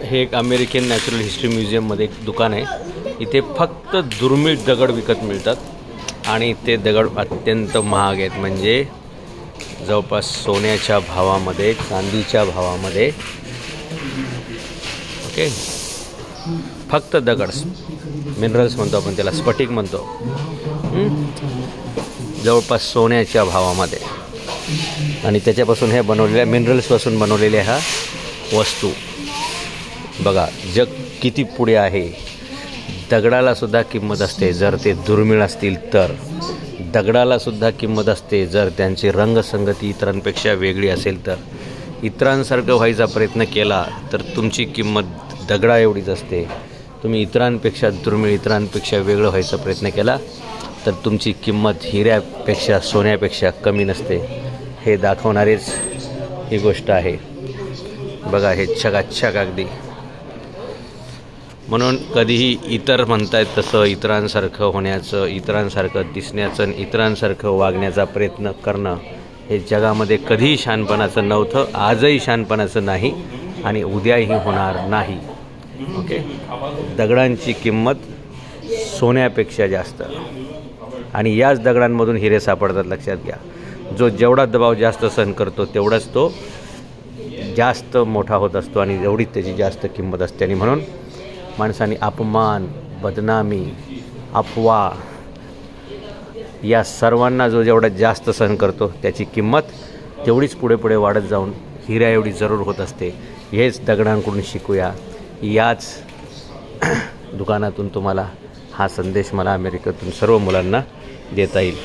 हे एक American natural history म्युझियममध्ये एक दुकान आहे। इथे फक्त दुर्मिळ दगड विकत मिळतात आणि ते दगड अत्यंत महाग आहेत, म्हणजे जवळपास सोन्याच्या भावामध्ये, चांदीच्या भावामध्ये। ओके, फक्त दगड, मिनरल्स म्हणतो आपण त्याला, स्फटिक म्हणतो, जवळपास सोन्याच्या भावामध्ये। आणि त्याच्यापासून हे बनवलेल्या मिनरल्सपासून बनवलेल्या ह्या वस्तू बघा, जग किती पुढे आहे। दगडाला सुद्धा किंमत असते जर ते दुर्मिळ असतील तर, दगडाला सुद्धा किंमत असते जर त्यांची रंगसंगती इतरांपेक्षा वेगळी असेल तर। इतरांसारखं व्हायचा प्रयत्न केला तर तुमची किंमत दगडा एवढीच असते। तुम्ही इतरांपेक्षा दुर्मिळ, इतरांपेक्षा वेगळं व्हायचा प्रयत्न केला तर तुमची किंमत हिऱ्यापेक्षा, सोन्यापेक्षा कमी नसते। हे दाखवणारीच ही गोष्ट आहे। बघा, हे छगाछग अगदी। म्हणून कधीही इतर म्हणतायत तसं इतरांसारखं होण्याचं, इतरांसारखं दिसण्याचं, इतरांसारखं वागण्याचा प्रयत्न करणं हे जगामध्ये कधीही शहाणपणाचं नव्हतं, आजही शहाणपणाचं नाही आणि उद्याही होणार नाही। ओके, दगडांची किंमत सोन्यापेक्षा जास्त आणि याच दगडांमधून हिरे सापडतात, लक्षात घ्या। जो जेवढा दबाव जास्त सहन करतो तेवढाच तो जास्त मोठा होत असतो आणि एवढीच त्याची जास्त किंमत असते। आणि म्हणून माणसाने अपमान, बदनामी, अफवा या सर्वांना जो जेवढा जास्त सहन करतो त्याची किंमत तेवढीच पुढे पुढे वाढत जाऊन हिऱ्या एवढी जरूर होत असते। हेच दगडांकडून शिकूया। याच दुकानातून तुम्हाला हा संदेश मला अमेरिकेतून सर्व मुलांना देता येईल।